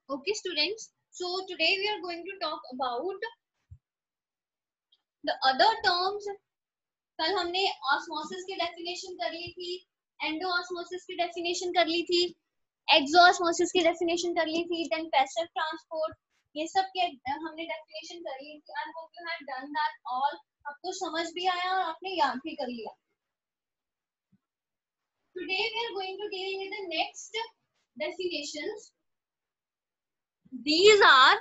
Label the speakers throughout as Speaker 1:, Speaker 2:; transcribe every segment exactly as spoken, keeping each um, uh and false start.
Speaker 1: Okay, students. So today we are going to talk about the other terms. कल हमने osmosis की definition कर ली थी, एंडोऑस्मोसिस की डेफिनेशन कर ली थी, एक्सोऑस्मोसिस की डेफिनेशन कर ली थी, देन पैसिव ट्रांसपोर्ट, ये सब के हमने डेफिनेशन कर ली थी. I hope you have done that all. आपको समझ भी आया और आपने याद भी कर लिया. Today we are going to deal with the next definitions. These are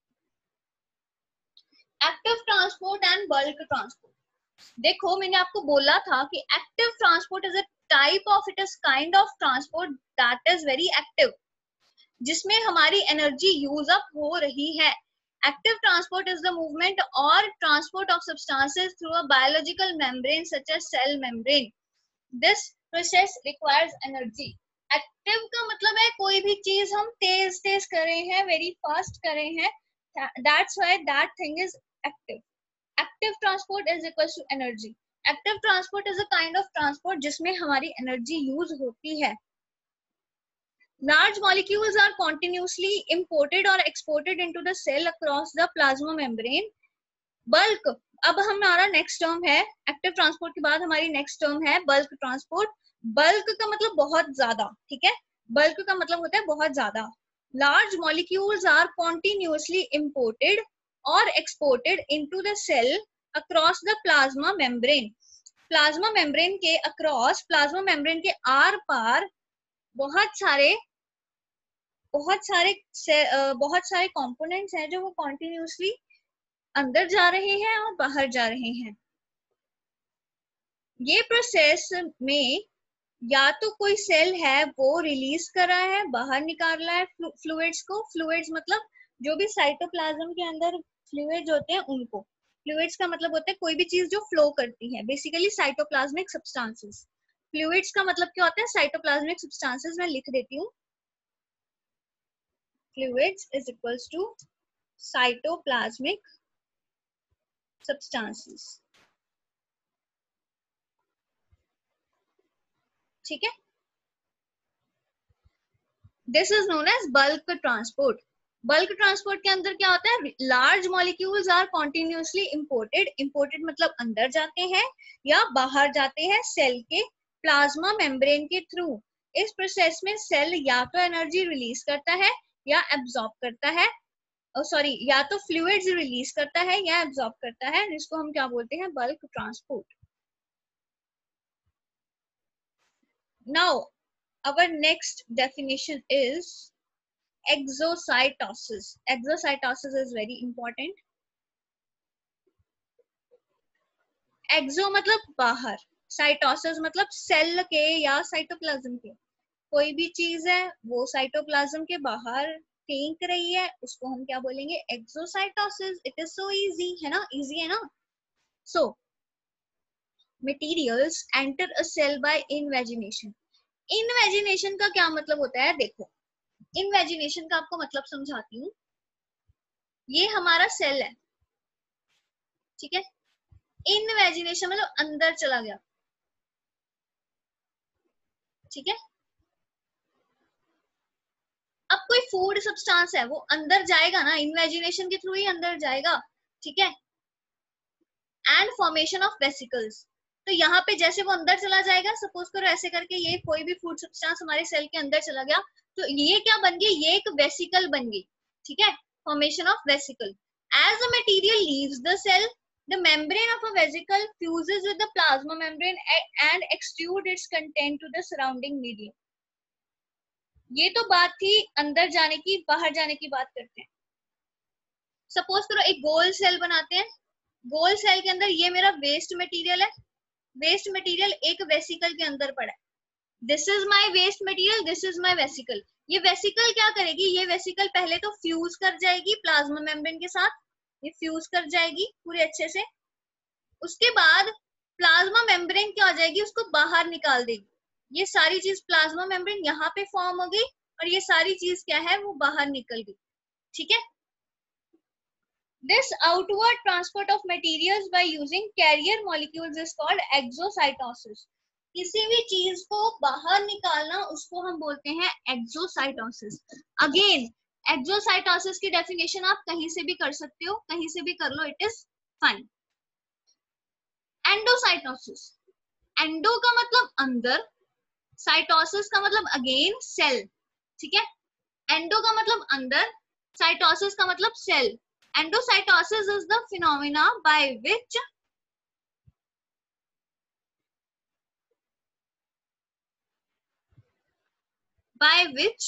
Speaker 1: active transport and bulk transport. देखो मैंने आपको बोला था कि active transport is a type of, it is kind of transport that is very active, जिसमें हमारी energy use up हो रही है. Active transport is the movement और transport of substances through a biological membrane such as cell membrane. This process requires energy. Active का मतलब है कोई भी चीज हम तेज तेज कर रहे हैं, वेरी फास्ट कर रहे हैं, that's why that thing is active. Active transport is equals to energy. Active transport is a kind of transport जिसमें हमारी energy use होती है. Large molecules are continuously imported or exported into the cell across the plasma membrane. Bulk, अब हमारा next term है, active transport के बाद हमारी next term है bulk transport. Bulk का मतलब बहुत ज्यादा, ठीक है. Bulk का मतलब होता है बहुत ज्यादा. Large molecules are continuously imported or exported into the cell across the plasma membrane. Plasma membrane के across, plasma membrane के आर पार बहुत सारे बहुत सारे बहुत सारे components हैं जो वो continuously अंदर जा रहे हैं और बाहर जा रहे हैं. ये प्रोसेस में या तो कोई सेल है वो रिलीज कर रहा है, बाहर निकाल रहा है फ्लूइड्स को. फ्लूइड्स मतलब जो भी साइटोप्लाज्म के अंदर फ्लूइड्स होते हैं उनको. फ्लूइड्स का मतलब होता है कोई भी चीज जो फ्लो करती है, बेसिकली साइटोप्लाज्मिक सब्सटेंसेस. फ्लूइड्स का मतलब क्या होता है? Cytoplasmic substances. मैं लिख देती हूँ, fluids is equals to cytoplasmic substances. ठीक है. This is known as bulk transport. Bulk transport के अंदर क्या होता है? Large molecules are continuously imported. Imported मतलब अंदर जाते हैं या बाहर जाते हैं सेल के प्लाज्मा मेम्ब्रेन के थ्रू. इस प्रोसेस में सेल या तो एनर्जी रिलीज करता है या एब्जॉर्ब करता है, सॉरी oh, या तो फ्लूइड्स रिलीज करता है या एब्जॉर्ब करता है, जिसको हम क्या बोलते हैं? Bulk transport. Now our next definition is exocytosis. Exocytosis is very important. Exo मतलब बाहर, साइटोसिस मतलब सेल के या साइटोप्लाज्म के. कोई भी चीज है वो साइटोप्लाज्म के बाहर फेंक रही है, उसको हम क्या बोलेंगे? Exocytosis. It is so easy, है ना? इजी है ना? So materials enter a cell by invagination. Invagination का क्या मतलब होता है? देखो, इनवेजिनेशन का आपको मतलब समझाती हूँ. ये हमारा सेल है, ठीक है. इनवेजिनेशन मतलब अंदर चला गया, ठीक है. अब कोई फूड सब्सटेंस है वो अंदर जाएगा ना, इनवेजिनेशन के थ्रू ही अंदर जाएगा, ठीक है. And formation of vesicles. तो यहाँ पे जैसे वो अंदर चला जाएगा, सपोज करो ऐसे करके ये कोई भी फूड सब्सटेंस हमारे सेल के अंदर चला गया, तो ये क्या बन गई? ये एक वेसिकल बन गई, ठीक है. Formation of vesicle. As the material leaves the cell, the membrane of a vesicle fuses with the plasma membrane and extrudes its content to the surrounding medium. ये तो बात थी अंदर जाने की, बाहर जाने की बात करते हैं. सपोज करो एक गोल सेल बनाते हैं. गोल सेल के अंदर ये मेरा वेस्ट मटेरियल है. वेस्ट मटेरियल एक वेसिकल के अंदर पड़ा है. This is my waste material, this is my vesicle. ये वेसिकल क्या करेगी? ये वेसिकल पहले तो फ्यूज कर जाएगी प्लाज्मा मेम्ब्रेन के साथ. ये फ्यूज कर जाएगी पूरे अच्छे से. उसके बाद प्लाज्मा मेम्ब्रेन क्या हो जाएगी? उसको बाहर निकाल देगी. ये सारी चीज प्लाज्मा मेम्ब्रेन यहाँ पे फॉर्म हो गई और ये सारी चीज क्या है? वो बाहर निकल गई, ठीक है. This outward transport of materials by using carrier molecules is called exocytosis. किसी भी चीज को बाहर निकालना उसको हम बोलते हैं एक्सोसाइटोसिस. अगेन एक्सोसाइटोसिस की डेफिनेशन आप कहीं से भी कर सकते हो, कहीं से भी कर लो, it is fine. Endocytosis, endo का मतलब अंदर, साइटोसिस का मतलब अगेन सेल. ठीक है, एंडो का मतलब अंदर, साइटोसिस का मतलब cell. Endocytosis is the phenomena by which by which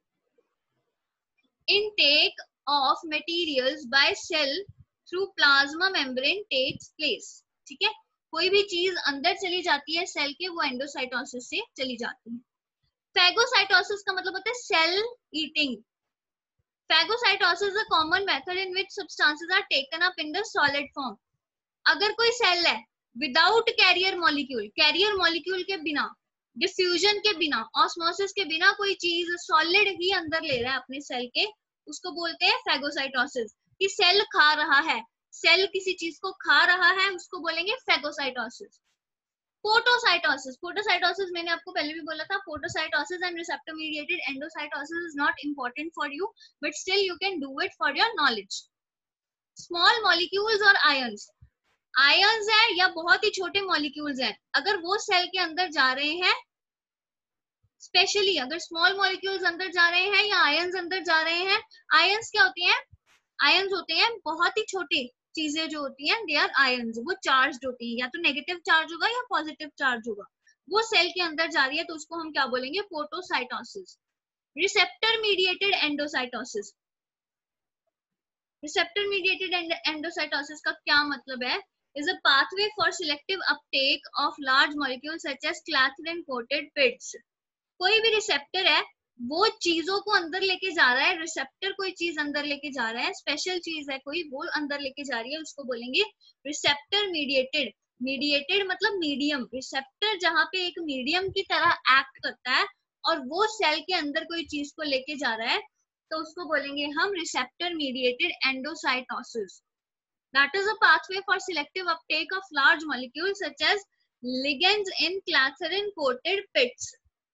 Speaker 1: intake of materials by cell through plasma membrane takes place. ठीक है, कोई भी चीज अंदर चली जाती है सेल के, वो एंडोसाइटोसिस से चली जाती है. फेगोसाइटोसिस का मतलब होता है cell eating. Phagocytosis is a common method in which substances are taken up in the solid form. अगर कोई सेल है without carrier molecule, carrier molecule के बिना, डिफ्यूजन के बिना, ऑस्मोसिस के बिना कोई चीज सॉलिड ही अंदर ले रहा है अपने सेल के, उसको बोलते हैं फेगोसाइटोसिस. कि सेल खा रहा है, सेल किसी चीज को खा रहा है, उसको बोलेंगे फेगोसाइटोसिस. फोटोसाइटोसिस, फोटोसाइटोसिस मैंने आपको पहले भी बोला था, photocytosis and receptor mediated endocytosis is not important for you, but still you can do it for your knowledge. Small molecules और आयंस, आयंस है या बहुत ही छोटे मॉलिक्यूल्स हैं, अगर वो सेल के अंदर जा रहे हैं, स्पेशली अगर स्मॉल मॉलिक्यूल्स अंदर जा रहे हैं या आयंस अंदर जा रहे हैं. आयंस क्या होती हैं? आयंस होते हैं बहुत ही छोटे चीजें जो होती हैं, दे आर आयंस. वो चार्ज्ड होती हैं, या तो नेगेटिव चार्ज होगा या पॉजिटिव चार्ज होगा. वो सेल के अंदर जा रही है तो उसको हम क्या बोलेंगे? Photocytosis. Receptor mediated endocytosis, receptor mediated endocytosis का क्या मतलब है? is a pathway for selective uptake of large molecules such as clathrin coated pits. कोई भी रिसेप्टर है वो चीजों को अंदर लेके जा रहा है, रिसेप्टर कोई चीज अंदर लेके जा रहा है, स्पेशल चीज है कोई, वो अंदर लेके जा रही है, उसको बोलेंगे रिसेप्टर मीडिएटेड. मीडिएटेड मतलब मीडियम, रिसेप्टर जहां पे एक मीडियम की तरह एक्ट करता है और वो सेल के अंदर कोई चीज को लेके जा रहा है, तो उसको बोलेंगे हम receptor mediated endocytosis. That is a pathway for selective uptake of large molecules such as ligands in clathrin coated pits.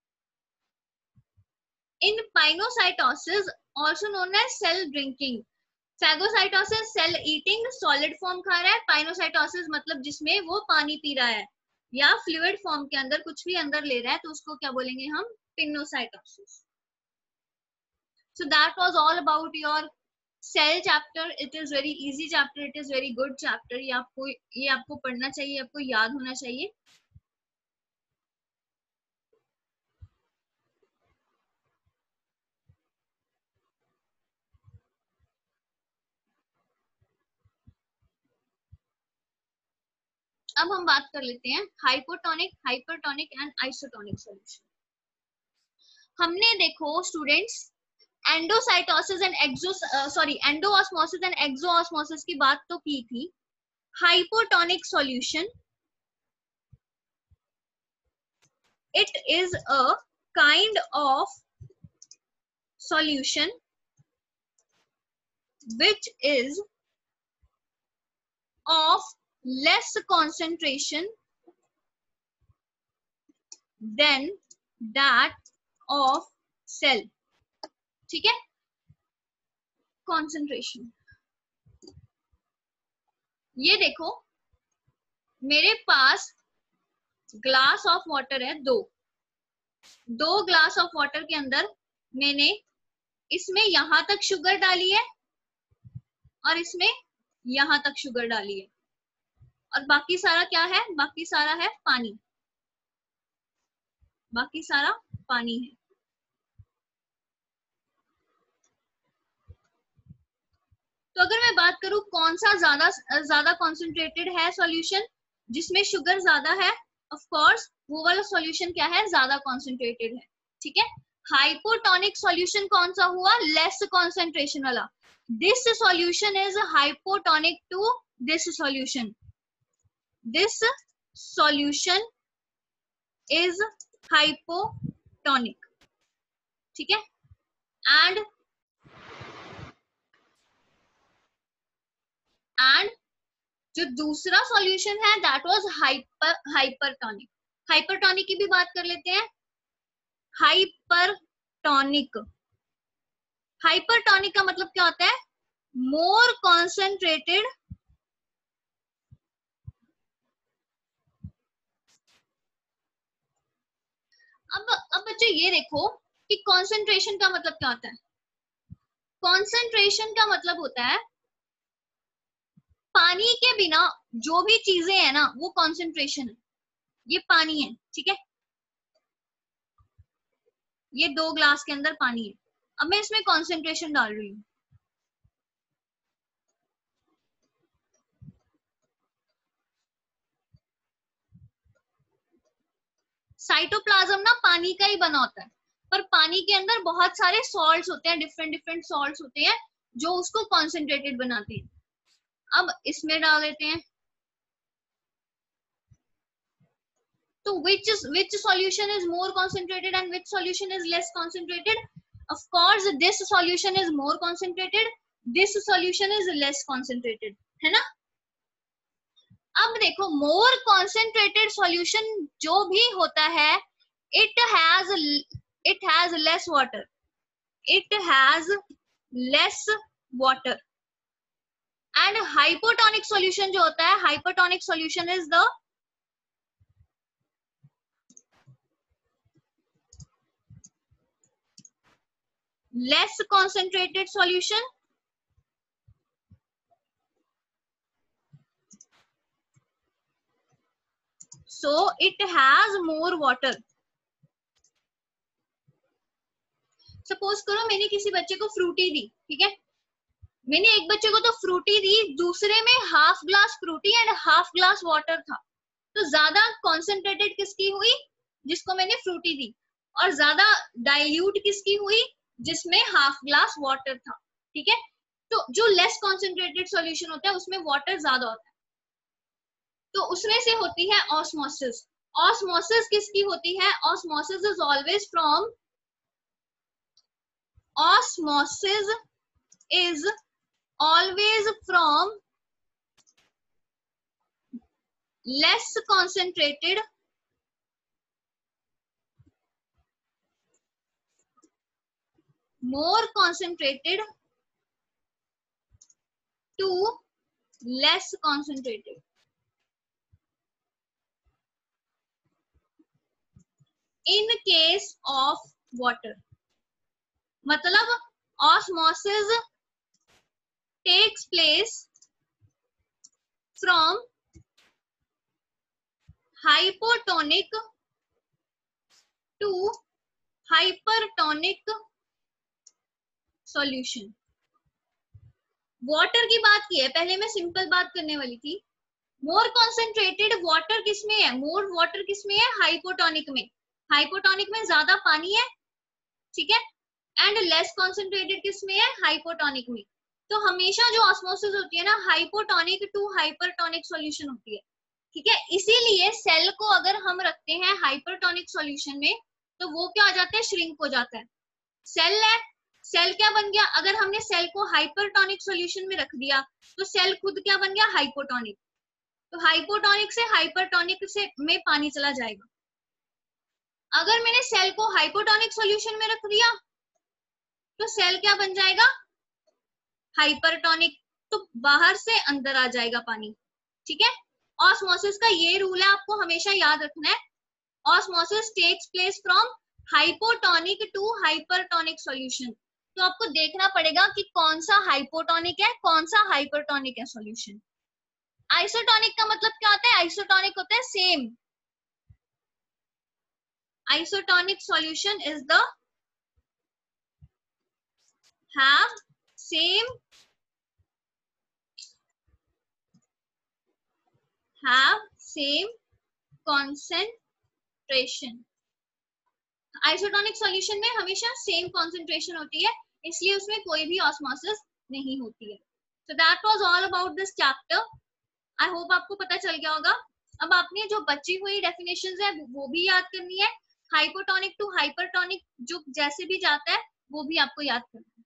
Speaker 1: In pinocytosis, also known as cell drinking, phagocytosis cell eating, solid form खा रहा है, pinocytosis मतलब जिसमें वो पानी P रहा है या fluid form के अंदर कुछ भी अंदर ले रहा है, तो उसको क्या बोलेंगे हम? Pinocytosis. So that was all about your cell chapter. It is very easy chapter, it is very good chapter. ये आपको ये आपको पढ़ना चाहिए, आपको याद होना चाहिए. अब हम बात कर लेते हैं hypotonic, hypertonic and isotonic solution. हमने देखो students endocytosis and exo sorry endosmosis and exosmosis की बात तो की थी. Hypotonic solution, it is a kind of solution which is of less concentration than that of cell. ठीक है, concentration. ये देखो मेरे पास ग्लास ऑफ वाटर है, दो दो ग्लास ऑफ वाटर के अंदर मैंने इसमें यहां तक शुगर डाली है और इसमें यहां तक शुगर डाली है, और बाकी सारा क्या है? बाकी सारा है पानी, बाकी सारा पानी है. तो अगर मैं बात करूं कौन सा ज्यादा ज्यादा कॉन्सेंट्रेटेड है सॉल्यूशन, जिसमें शुगर ज्यादा है, ऑफ कोर्स वो वाला सॉल्यूशन क्या है? ज्यादा कॉन्सेंट्रेटेड है. ठीक है, हाइपोटोनिक सॉल्यूशन कौन सा हुआ? लेस कॉन्सेंट्रेशन वाला. This solution is hypotonic to this solution. This solution is hypotonic. ठीक है, एंड एंड जो दूसरा सॉल्यूशन है that was hyper hypertonic. Hypertonic की भी बात कर लेते हैं. हाइपरटोनिक हाइपरटोनिक का मतलब क्या होता है? मोर कॉन्सेंट्रेटेड अब अब बच्चे ये देखो कि कॉन्सेंट्रेशन का मतलब क्या होता है। कॉन्सेंट्रेशन का मतलब होता है पानी के बिना जो भी चीजें है ना वो कॉन्सेंट्रेशन है। ये पानी है, ठीक है, ये दो ग्लास के अंदर पानी है। अब मैं इसमें कॉन्सेंट्रेशन डाल रही हूँ। साइटोप्लाज्म ना पानी का ही बना होता है, पर पानी के अंदर बहुत सारे सॉल्ट्स होते हैं, डिफरेंट डिफरेंट सॉल्ट्स होते हैं जो उसको कॉन्सेंट्रेटेड बनाते हैं। अब इसमें डाल देते हैं। तो which is which solution is more concentrated and which solution is less concentrated? Of course this solution is more concentrated, this solution is less concentrated, है ना। अब देखो more concentrated solution जो भी होता है it has it has less water, it has less water and hypotonic solution जो होता है hypotonic solution is the less concentrated solution, so it has more water. Suppose करो मैंने किसी बच्चे को फ्रूटी दी, ठीक है, मैंने एक बच्चे को तो फ्रूटी दी, दूसरे में half glass Frooti and half glass water था, तो ज्यादा कॉन्सेंट्रेटेड किसकी हुई? जिसको मैंने फ्रूटी दी, और ज्यादा डाइल्यूट किसकी हुई? जिसमें हाफ ग्लास वाटर था, ठीक है। तो जो लेस कॉन्सेंट्रेटेड सॉल्यूशन होता है उसमें वाटर ज्यादा होता है, तो उसमें से होती है ऑस्मोसिस। ऑस्मोसिस किसकी होती है? Osmosis is always from osmosis is always from less concentrated more concentrated to less concentrated. In case of water, मतलब osmosis takes place from hypotonic to hypertonic solution. Water की बात की है, पहले मैं सिंपल बात करने वाली थी। मोर कॉन्सेंट्रेटेड वाटर किसमें है? मोर वाटर किसमें है? हाइपोटोनिक में। हाइपोटोनिक में ज्यादा पानी है, ठीक है, एंड लेस कॉन्सेंट्रेटेड किसमें है? हाइपोटोनिक में। तो हमेशा जो ऑस्मोसिस होती है ना हाइपोटोनिक टू हाइपरटोनिक सॉल्यूशन होती है, ठीक है। इसीलिए सेल को अगर हम रखते हैं हाइपरटोनिक सॉल्यूशन में तो वो क्या हो जाता है? श्रिंक हो जाता है। सेल है, सेल क्या बन गया? अगर हमने सेल को हाइपरटोनिक सॉल्यूशन में रख दिया तो सेल खुद क्या बन गया? हाइपोटोनिक। तो हाइपोटोनिक से हाइपरटोनिक से में पानी चला जाएगा। अगर मैंने सेल को हाइपोटोनिक सॉल्यूशन में रख दिया तो सेल क्या बन जाएगा? हाइपरटोनिक। तो बाहर से अंदर आ जाएगा पानी, ठीक है। ऑस्मोसिस का ये रूल है, आपको हमेशा याद रखना है। Osmosis takes place from hypotonic to hypertonic solution. तो आपको देखना पड़ेगा कि कौन सा हाइपोटोनिक है, कौन सा हाइपरटोनिक है सॉल्यूशन। आइसोटोनिक का मतलब क्या होता है? आइसोटोनिक होता है same. Isotonic solution is the have same have same concentration. Isotonic solution में हमेशा सेम concentration होती है, इसलिए उसमें कोई भी osmosis नहीं होती है। So that was all about this chapter. I hope आपको पता चल गया होगा। अब आपने जो बची हुई definitions है वो भी याद करनी है। हाइपोटोनिक टू हाइपरटोनिक जो जैसे भी जाता है वो भी आपको याद करना है।